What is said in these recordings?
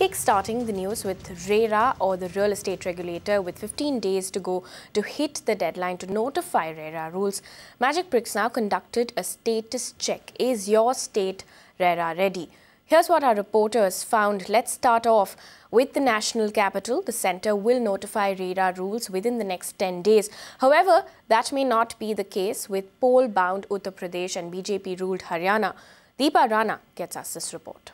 Kickstarting the news with RERA, or the real estate regulator, with 15 days to go to hit the deadline to notify RERA rules. Magicbricks Now conducted a status check. Is your state RERA ready? Here's what our reporters found. Let's start off with the national capital. The centre will notify RERA rules within the next 10 days. However, that may not be the case with poll-bound Uttar Pradesh and BJP-ruled Haryana. Deepa Rana gets us this report.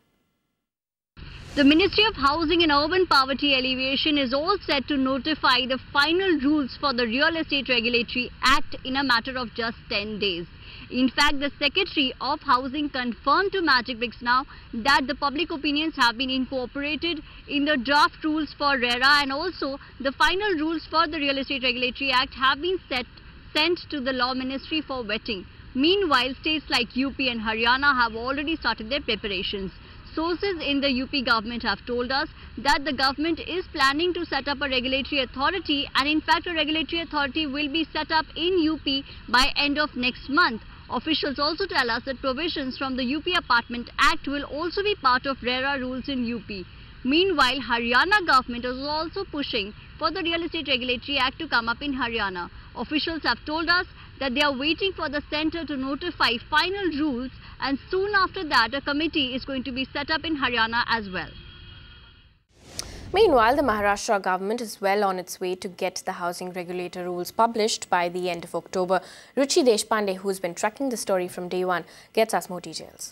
The Ministry of Housing and Urban Poverty Alleviation is all set to notify the final rules for the Real Estate Regulatory Act in a matter of just 10 days. In fact, the Secretary of Housing confirmed to Magicbricks Now that the public opinions have been incorporated in the draft rules for RERA, and also the final rules for the Real Estate Regulatory Act have been sent to the Law Ministry for vetting. Meanwhile, states like UP and Haryana have already started their preparations. Sources in the UP government have told us that the government is planning to set up a regulatory authority, and in fact a regulatory authority will be set up in UP by end of next month. Officials also tell us that provisions from the UP Apartment Act will also be part of RERA rules in UP. Meanwhile, Haryana government is also pushing for the Real Estate Regulatory Act to come up in Haryana. Officials have told us that they are waiting for the centre to notify final rules, and soon after that a committee is going to be set up in Haryana as well. Meanwhile, the Maharashtra government is well on its way to get the housing regulator rules published by the end of October. Ruchi Deshpande, who's been tracking the story from day one, gets us more details.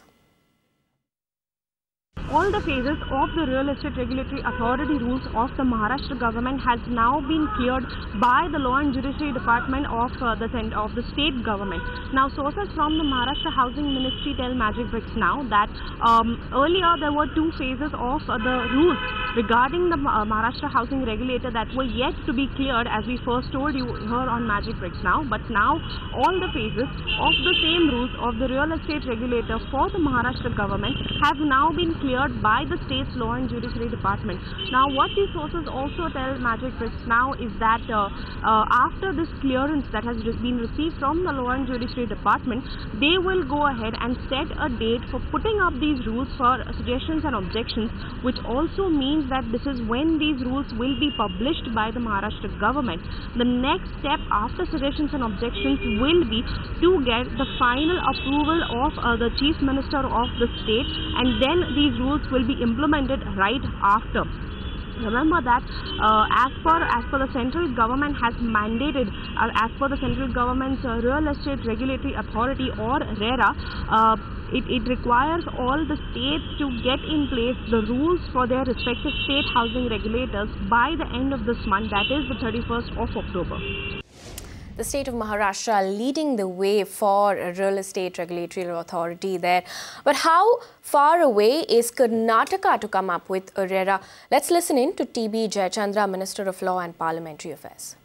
All the phases of the Real Estate Regulatory Authority rules of the Maharashtra government has now been cleared by the Law and Judiciary Department of the state government. Now, sources from the Maharashtra Housing Ministry tell Magicbricks Now that earlier there were two phases of the rules regarding the Maharashtra Housing Regulator that were yet to be cleared, as we first told you here on Magicbricks Now. But now all the phases of the same rules of the Real Estate Regulator for the Maharashtra government have now been cleared by the state's Law and Judiciary Department. Now, what these sources also tell Magicbricks Now is that after this clearance that has been received from the Law and Judiciary Department, they will go ahead and set a date for putting up these rules for suggestions and objections, which also means that this is when these rules will be published by the Maharashtra government. The next step after suggestions and objections will be to get the final approval of the Chief Minister of the state, and then these rules will be implemented right after. Remember that as per the central government has mandated, as per the central government's Real Estate Regulatory Authority, or RERA, it requires all the states to get in place the rules for their respective state housing regulators by the end of this month, that is the 31st of October. The state of Maharashtra leading the way for a real estate regulatory authority there. But how far away is Karnataka to come up with a RERA? Let's listen in to T.B. Jayachandra, Minister of Law and Parliamentary Affairs.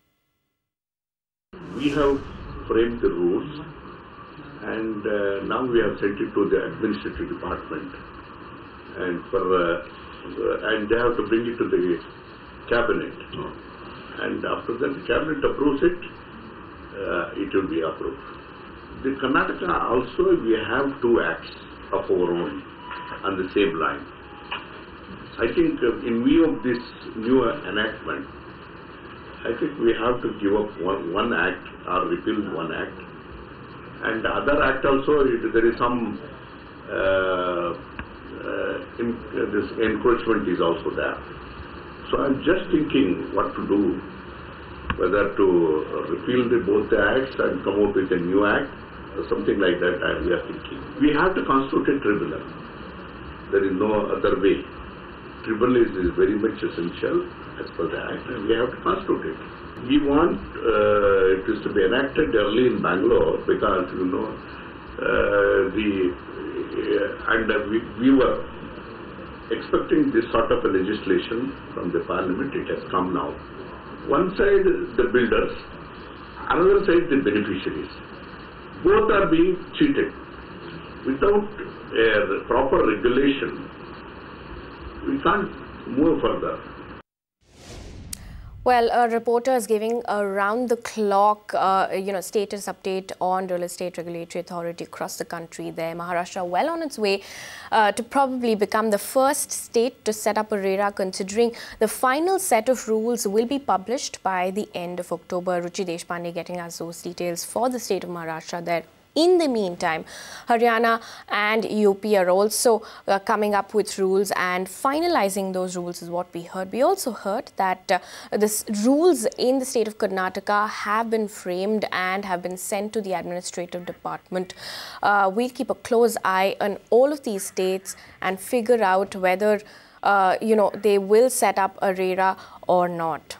We have framed the rules, and now we have sent it to the administrative department, and they have to bring it to the cabinet. And after that, the cabinet approves it. It will be approved. The Karnataka also, we have two acts of our own on the same line. I think in view of this new enactment, I think we have to give up one act or repeal one act. And the other act also, there is some this encroachment is also there. So I'm just thinking what to do, whether to repeal both the acts and come up with a new act or something like that. We are thinking. We have to constitute a tribunal. There is no other way. Tribunal is very much essential as per the act, and we have to constitute it. We want it is to be enacted early in Bangalore, because we were expecting this sort of a legislation from the parliament. It has come now. One side the builders, another side the beneficiaries. Both are being cheated. Without a proper regulation, we can't move further. Well, a reporter is giving a round-the-clock, status update on real estate regulatory authority across the country. There, Maharashtra well on its way to probably become the first state to set up a RERA, considering the final set of rules will be published by the end of October. Ruchi Deshpande getting us those details for the state of Maharashtra there. In the meantime, Haryana and UP are also coming up with rules, and finalizing those rules is what we heard. We also heard that the rules in the state of Karnataka have been framed and have been sent to the administrative department. We'll keep a close eye on all of these states and figure out whether they will set up a RERA or not.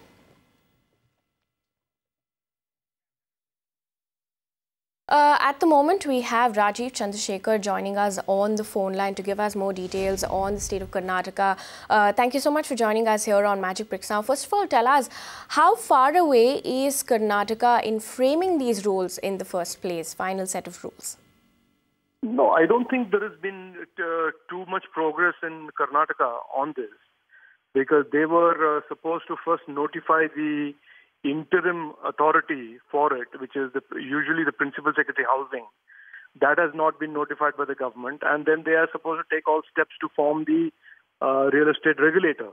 At the moment, we have Rajiv Chandrasekhar joining us on the phone line to give us more details on the state of Karnataka. Thank you so much for joining us here on Magicbricks Now. First of all, tell us, how far away is Karnataka in framing these rules in the first place, final set of rules? No, I don't think there has been too much progress in Karnataka on this, because they were supposed to first notify the interim authority for it, which is usually the Principal Secretary Housing. That has not been notified by the government, and then they are supposed to take all steps to form the real estate regulator.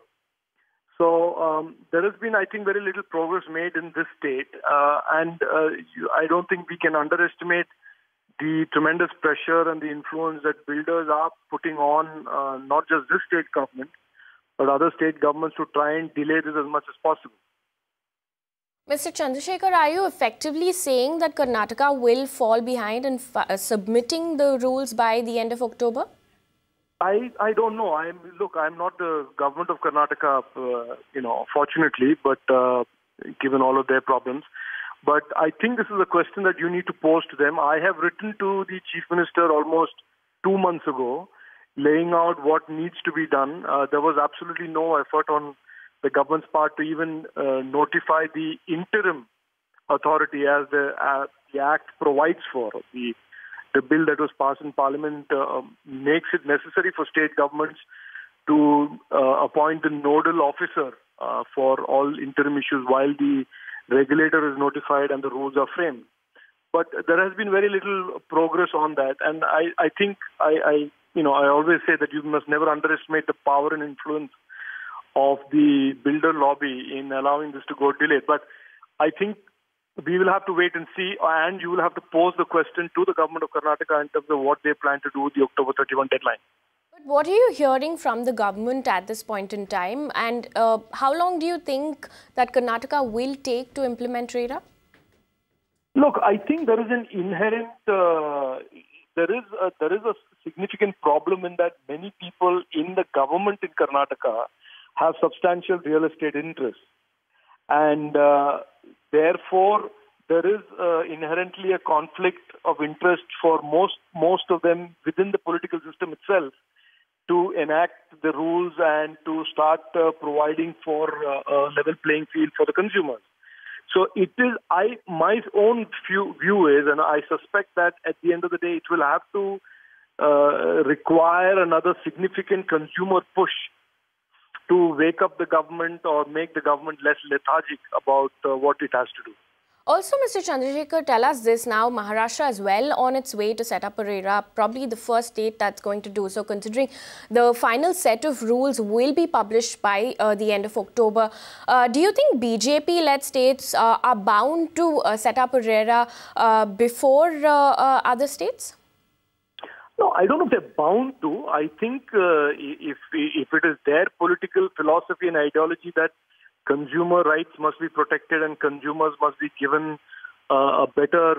So there has been, I think, very little progress made in this state, and I don't think we can underestimate the tremendous pressure and the influence that builders are putting on not just this state government, but other state governments to try and delay this as much as possible. Mr. Chandrasekhar, are you effectively saying that Karnataka will fall behind in submitting the rules by the end of October? I don't know. I'm not the government of Karnataka, fortunately, but given all of their problems. But I think this is a question that you need to pose to them. I have written to the Chief Minister almost 2 months ago, laying out what needs to be done. There was absolutely no effort on the government's part to even notify the interim authority, as the Act provides for. The bill that was passed in Parliament makes it necessary for state governments to appoint the nodal officer for all interim issues while the regulator is notified and the rules are framed. But there has been very little progress on that, and I think I always say that you must never underestimate the power and influence of the builder lobby in allowing this to go delayed. But I think we will have to wait and see, and you will have to pose the question to the government of Karnataka in terms of what they plan to do with the October 31 deadline. But what are you hearing from the government at this point in time, and how long do you think that Karnataka will take to implement RERA? Look, I think there is an inherent, there is a significant problem in that many people in the government in Karnataka have substantial real estate interests, and therefore there is inherently a conflict of interest for most of them within the political system itself to enact the rules and to start providing for a level playing field for the consumers. So it is, my own view is, and I suspect that at the end of the day it will have to require another significant consumer push to wake up the government or make the government less lethargic about what it has to do. Also, Mr. Chandrasekhar, tell us this now. Maharashtra is well on its way to set up a RERA, probably the first state that's going to do so, considering the final set of rules will be published by the end of October. Do you think BJP-led states are bound to set up a RERA before other states? No, I don't know if they're bound to. I think if it is their political philosophy and ideology that consumer rights must be protected and consumers must be given a better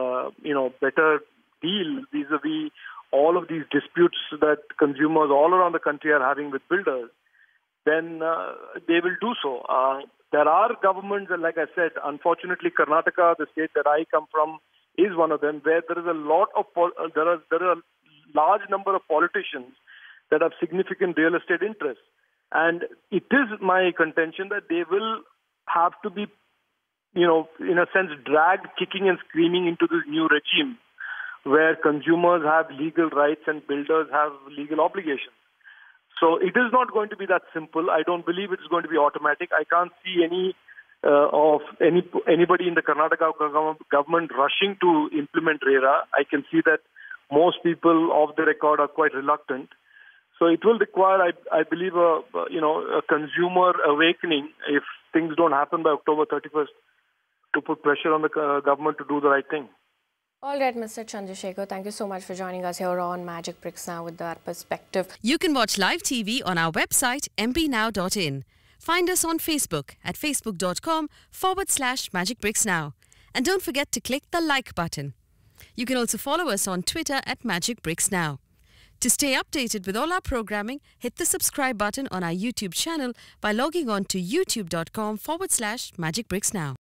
deal vis-a-vis all of these disputes that consumers all around the country are having with builders, then they will do so. There are governments, like I said, unfortunately Karnataka, the state that I come from, is one of them, where there is a lot of there are a large number of politicians that have significant real estate interests. And it is my contention that they will have to be, in a sense, dragged kicking and screaming into this new regime where consumers have legal rights and builders have legal obligations. So it is not going to be that simple. I don't believe it's going to be automatic. I can't see any of anybody in the Karnataka government rushing to implement RERA. I can see that most people off the record are quite reluctant. So it will require, I believe, a consumer awakening if things don't happen by October 31st to put pressure on the government to do the right thing. All right, Mr. Chandrasekhar, thank you so much for joining us here on Magic Bricks Now with that perspective. You can watch live TV on our website mpnow.in. Find us on Facebook at facebook.com/magicbricksnow. And don't forget to click the like button. You can also follow us on Twitter at magicbricksnow. To stay updated with all our programming, hit the subscribe button on our YouTube channel by logging on to youtube.com/magicbricksnow.